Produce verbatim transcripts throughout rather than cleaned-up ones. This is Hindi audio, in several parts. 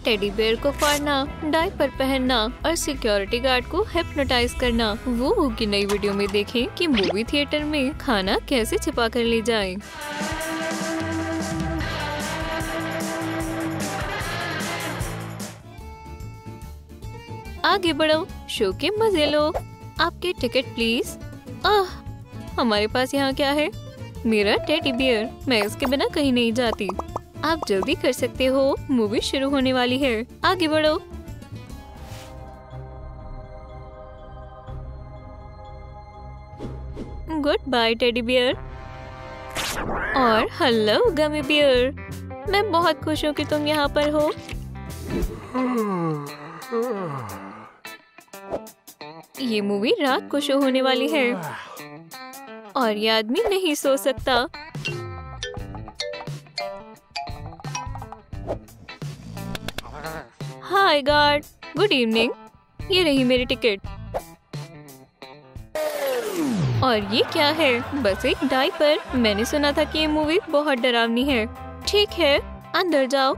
टेडी बेयर को फाड़ना, डायपर पहनना और सिक्योरिटी गार्ड को हिप्नोटाइज करना। वो की नई वीडियो में देखें कि मूवी थिएटर में खाना कैसे छिपा कर ले जाएं। आगे बढ़ो, शो के मजे लो। आपके टिकट प्लीज। आह, हमारे पास यहाँ क्या है? मेरा टेडी बियर। मैं इसके बिना कहीं नहीं जाती। आप जल्दी कर सकते हो, मूवी शुरू होने वाली है। आगे बढ़ो। Good bye teddy bear. और हेलो गमी बियर। मैं बहुत खुश हूँ कि तुम यहाँ पर हो। ये मूवी रात को शो होने वाली है और ये आदमी नहीं सो सकता। Hi guard, good evening. ये रही मेरी टिकट। और ये क्या है? बस एक डायपर। मैंने सुना था कि ये मूवी बहुत डरावनी है। ठीक है, अंदर जाओ।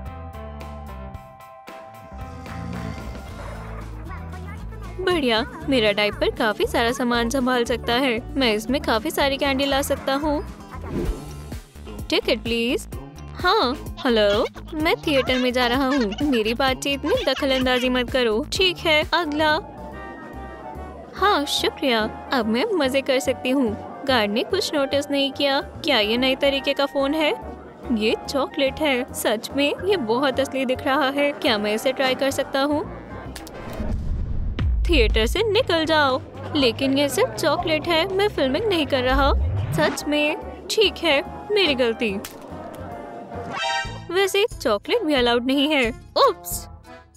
बढ़िया, मेरा डायपर काफी सारा सामान संभाल सकता है। मैं इसमें काफी सारी कैंडी ला सकता हूँ। Ticket please. हाँ, हेलो, मैं थिएटर में जा रहा हूँ। मेरी बातचीत में दखल अंदाजी मत करो। ठीक है, अगला। हाँ, शुक्रिया। अब मैं मजे कर सकती हूँ। गार्ड ने कुछ नोटिस नहीं किया। क्या ये नए तरीके का फोन है? ये चॉकलेट है। सच में ये बहुत असली दिख रहा है। क्या मैं इसे ट्राई कर सकता हूँ? थिएटर से निकल जाओ। लेकिन ये सिर्फ चॉकलेट है, मैं फिल्मिंग नहीं कर रहा। सच में? ठीक है, मेरी गलती। वैसे चॉकलेट भी अलाउड नहीं है। उप्स।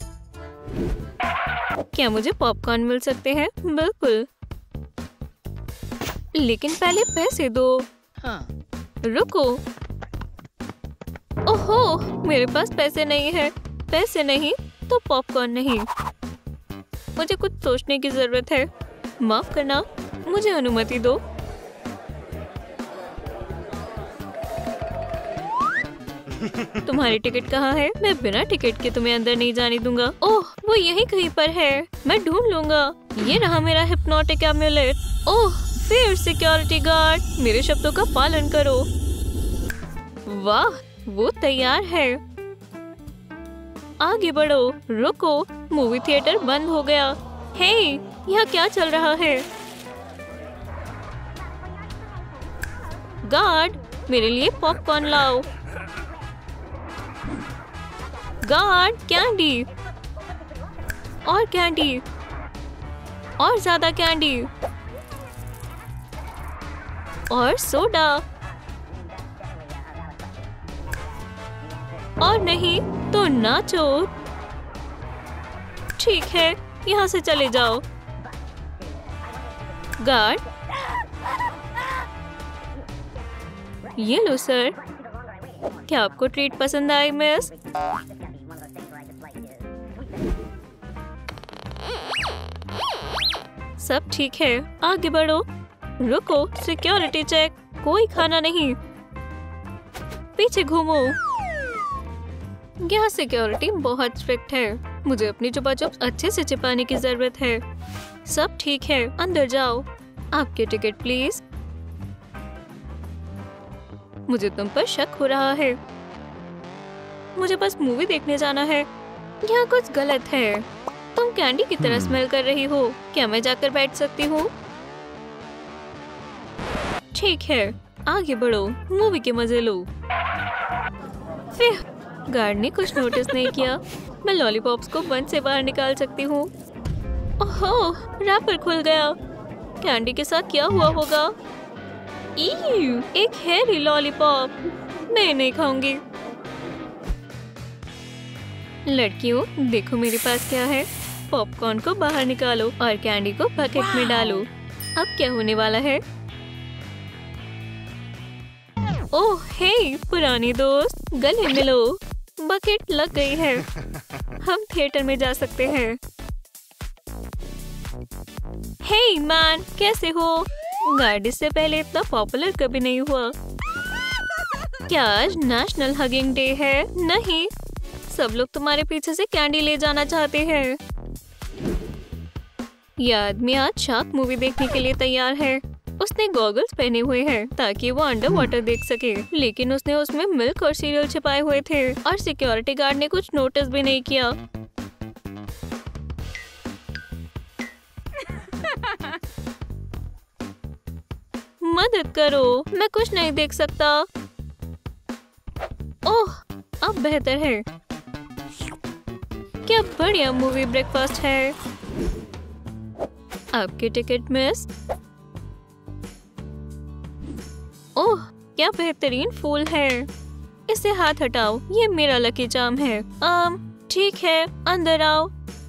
क्या मुझे पॉपकॉर्न मिल सकते हैं? बिल्कुल, लेकिन पहले पैसे दो। हाँ। रुको। ओहो, मेरे पास पैसे नहीं है। पैसे नहीं तो पॉपकॉर्न नहीं। मुझे कुछ सोचने की जरूरत है। माफ करना, मुझे अनुमति दो। तुम्हारी टिकट कहाँ है? मैं बिना टिकट के तुम्हें अंदर नहीं जाने दूंगा। ओह, वो यहीं कहीं पर है। मैं ढूंढ लूंगा। ये रहा मेरा हिप्नोटिक एम्यूलेट। ओह, फिर सिक्योरिटी गार्ड, मेरे शब्दों का पालन करो। वाह, वो तैयार है। आगे बढ़ो। रुको, मूवी थिएटर बंद हो गया। हे, यहाँ क्या चल रहा है? गार्ड, मेरे लिए पॉपकॉर्न लाओ। गार्ड, कैंडी और कैंडी और ज्यादा कैंडी और सोडा। और नहीं तो नाचो। ठीक है, यहाँ से चले जाओ। गार्ड, ये लो सर। क्या आपको ट्रीट पसंद आई मिस? सब ठीक है, आगे बढ़ो। रुको, सिक्योरिटी चेक। कोई खाना नहीं। पीछे घूमो। यहाँ सिक्योरिटी बहुत स्ट्रिक्ट है। मुझे अपनी चुपाचुप अच्छे से छिपाने की जरूरत है। सब ठीक है, अंदर जाओ। आपके टिकट प्लीज। मुझे तुम पर शक हो रहा है। मुझे बस मूवी देखने जाना है। यहाँ कुछ गलत है। तुम कैंडी की तरह स्मेल कर रही हो। क्या मैं जाकर बैठ सकती हूँ? ठीक है, आगे बढ़ो, मूवी के मजे लो। फिर गार्ड ने कुछ नोटिस नहीं किया। मैं लॉलीपॉप्स को बंद से बाहर निकाल सकती हूँ। ओहो, रैपर खुल गया। कैंडी के साथ क्या हुआ होगा? ईयू, एक हेरी लॉलीपॉप। मैं नहीं खाऊंगी। लड़कियों, देखो मेरे पास क्या है। पॉपकॉर्न को बाहर निकालो और कैंडी को बकेट में डालो। अब क्या होने वाला है? ओह हे, पुरानी दोस्त, गले मिलो। बकेट लग गई है। हम थिएटर में जा सकते हैं। हे मैन, कैसे हो? गार्ड इससे पहले इतना पॉपुलर कभी नहीं हुआ। क्या आज नेशनल हगिंग डे है? नहीं, सब लोग तुम्हारे पीछे से कैंडी ले जाना चाहते हैं। यह आदमी आज शार्क मूवी देखने के लिए तैयार है। उसने गॉगल्स पहने हुए हैं ताकि वो अंडर वाटर देख सके, लेकिन उसने उसमें मिल्क और सीरियल छिपाए हुए थे और सिक्योरिटी गार्ड ने कुछ नोटिस भी नहीं किया। मदद करो, मैं कुछ नहीं देख सकता। ओह, अब बेहतर है। क्या बढ़िया मूवी ब्रेकफास्ट है। आपकी टिकट मिस। ओह, क्या बेहतरीन फूल है। इसे हाथ हटाओ, ये मेरा लकी चार्म है। आम ठीक है, अंदर आओ।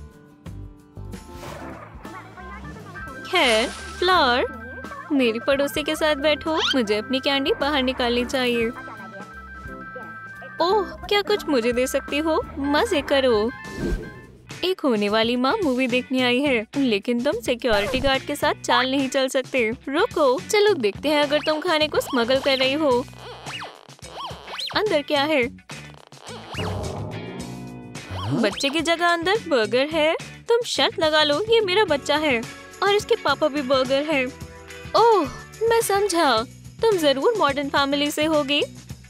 खैर, फ्लावर, मेरी पड़ोसी के साथ बैठो। मुझे अपनी कैंडी बाहर निकालनी चाहिए। ओह, क्या कुछ मुझे दे सकती हो? मजे करो। एक होने वाली माँ मूवी देखने आई है, लेकिन तुम सिक्योरिटी गार्ड के साथ चाल नहीं चल सकते। रुको, चलो देखते हैं अगर तुम खाने को स्मगल कर रही हो। अंदर क्या है? बच्चे की जगह अंदर बर्गर है। तुम शर्त लगा लो, ये मेरा बच्चा है और इसके पापा भी बर्गर है। ओह, मैं समझा, तुम जरूर मॉडर्न फैमिली से होगी।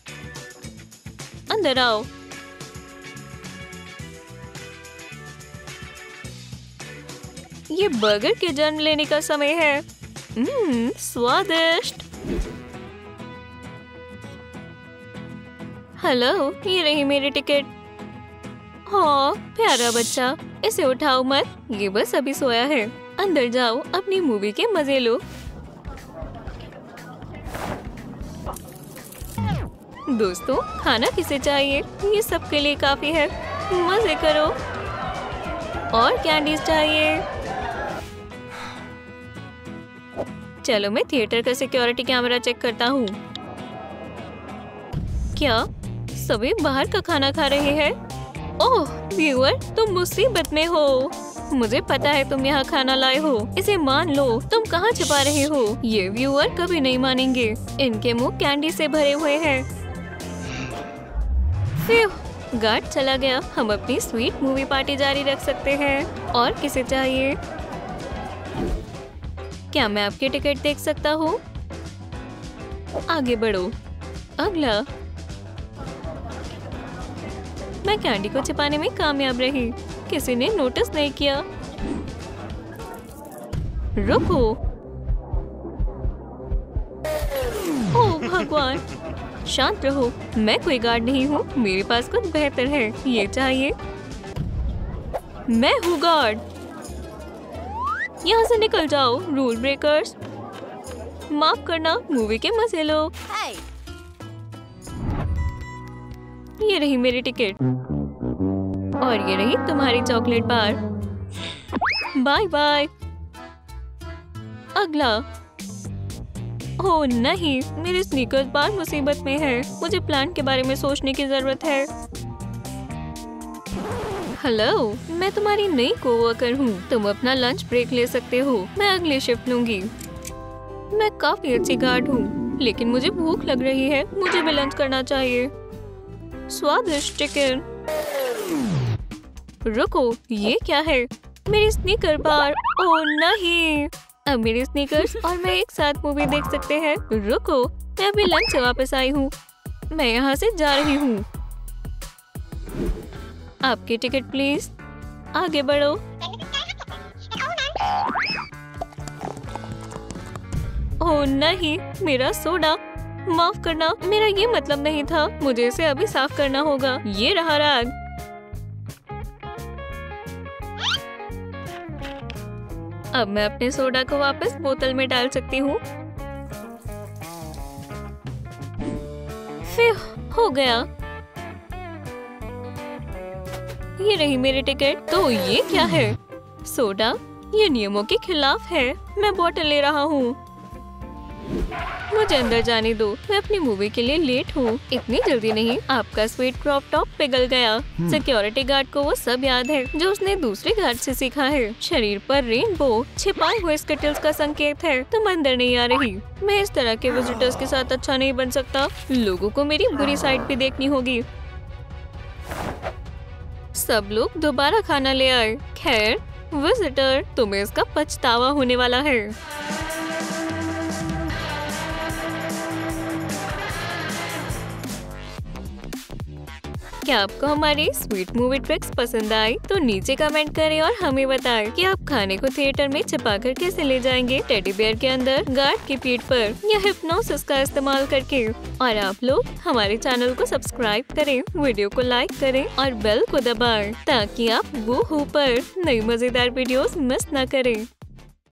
अंदर आओ। ये बर्गर के जन्म लेने का समय है। हम्म, स्वादिष्ट। हेलो, ये रही मेरी टिकट। हाँ, प्यारा बच्चा, इसे उठाओ मत, ये बस अभी सोया है। अंदर जाओ, अपनी मूवी के मजे लो। दोस्तों, खाना किसे चाहिए? ये सबके लिए काफी है। मजे करो। और कैंडीज चाहिए? चलो मैं थिएटर का सिक्योरिटी कैमरा चेक करता हूँ। क्या सभी बाहर का खाना खा रहे हैं? ओह व्यूअर, तुम मुसीबत में हो। मुझे पता है तुम यहाँ खाना लाए हो, इसे मान लो। तुम कहाँ छिपा रहे हो? ये व्यूअर कभी नहीं मानेंगे। इनके मुंह कैंडी से भरे हुए हैं। फिर गार्ड चला गया। हम अपनी स्वीट मूवी पार्टी जारी रख सकते हैं। और किसे चाहिए? क्या मैं आपकी टिकट देख सकता हूँ? आगे बढ़ो। अगला। मैं कैंडी को छिपाने में कामयाब रही। किसी ने नोटिस नहीं किया। रुको। ओह भगवान, शांत रहो। मैं कोई गार्ड नहीं हूँ, मेरे पास कुछ बेहतर है। ये चाहिए। मैं हूँ गार्ड। यहाँ से निकल जाओ, रूल ब्रेकर्स। माफ करना, मूवी के मजे लो। ये रही मेरी टिकट और ये रही तुम्हारी चॉकलेट बार। Bye bye. अगला। ओह नहीं, मेरे स्नीकर्स बार मुसीबत में है। मुझे प्लान के बारे में सोचने की जरूरत है। हेलो, मैं तुम्हारी नई कोवर्कर हूँ। तुम अपना लंच ब्रेक ले सकते हो। मैं अगली शिफ्ट लूंगी। मैं काफी अच्छी गार्ड हूँ, लेकिन मुझे भूख लग रही है। मुझे भी लंच करना चाहिए। स्वादिष्ट चिकन। रुको, ये क्या है? मेरी स्नीकर बार। ओह नहीं, अब मेरी स्नीकर्स और मैं एक साथ मूवी देख सकते हैं। रुको, मैं अभी लंच से वापस आई हूँ। मैं यहाँ से जा रही हूँ। आपकी टिकट प्लीज। आगे बढ़ो। ओह नहीं, मेरा सोडा। माफ करना, मेरा ये मतलब नहीं था। मुझे इसे अभी साफ करना होगा। ये रहा राग। अब मैं अपने सोडा को वापस बोतल में डाल सकती हूँ। फिर हो गया। ये रही मेरी टिकट। तो ये क्या है? सोडा? ये नियमों के खिलाफ है। मैं बोतल ले रहा हूँ। मुझे अंदर जाने दो, मैं अपनी मूवी के लिए लेट हूँ। इतनी जल्दी नहीं। आपका स्वीट क्रॉप टॉप पिघल गया। सिक्योरिटी गार्ड को वो सब याद है जो उसने दूसरे गार्ड से सीखा है। शरीर पर रेनबो, छिपाए हुए स्किटल्स का संकेत है। तुम अंदर नहीं आ रही। मैं इस तरह के विजिटर्स के साथ अच्छा नहीं बन सकता। लोगों को मेरी बुरी साइड भी देखनी होगी। सब लोग दोबारा खाना ले आए। खैर विजिटर, तुम्हें इसका पछतावा होने वाला है। क्या आपको हमारी स्वीट मूवी ट्रिक्स पसंद आई? तो नीचे कमेंट करें और हमें बताएं कि आप खाने को थिएटर में छिपाकर कैसे ले जाएंगे, टेडी बेयर के अंदर, गार्ड की पीठ पर या हिप्नोसिस का इस्तेमाल करके। और आप लोग हमारे चैनल को सब्सक्राइब करें, वीडियो को लाइक करें और बेल को दबाएं ताकि आप वो हो पर नई मजेदार वीडियोस मिस न करें।